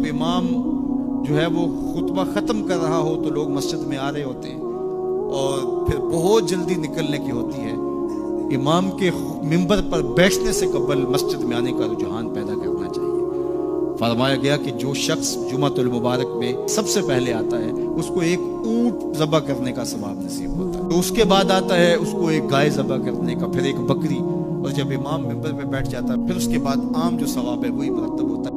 जब इमाम जो है वो खुतबा ख़त्म कर रहा हो तो लोग मस्जिद में आ रहे होते हैं और फिर बहुत जल्दी निकलने की होती है। इमाम के मिंबर पर बैठने से कबल मस्जिद में आने का रुझान पैदा करना चाहिए। फरमाया गया कि जो शख्स जुमातुल मुबारक में सबसे पहले आता है उसको एक ऊंट ज़बह करने का सवाब नसीब होता है, तो उसके बाद आता है उसको एक गाय ज़बह करने का, फिर एक बकरी, और जब इमाम मिंबर पे बैठ जाता है फिर उसके बाद आम जो सवाब है वही मुरतब होता है।